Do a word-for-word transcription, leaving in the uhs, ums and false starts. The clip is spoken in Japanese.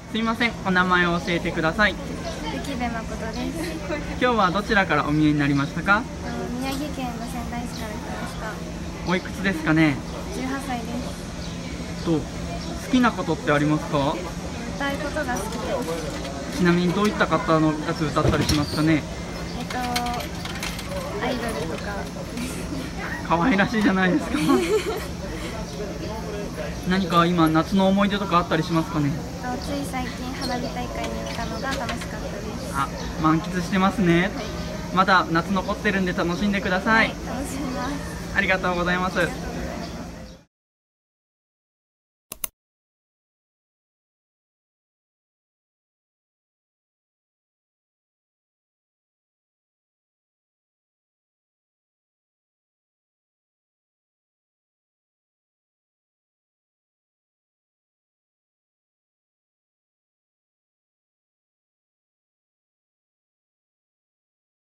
すいません、お名前を教えてください。 雪部誠です。 今日はどちらからお見えになりましたか？ 宮城県の仙台市から来ました。 おいくつですかね？ じゅうはっさいです。 と、好きなことってありますか？ 歌うことが好きです。 ちなみにどういった方のやつ歌ったりしますかね？ えっと、アイドルとか。 可愛らしいじゃないですか。何か今夏の思い出とかあったりしますかね？ つい最近花火大会に行ったのが楽しかったです。 あ、満喫してますね。 はい、 まだ夏残ってるんで楽しんでください。 はい、楽しみます。 ありがとうございます。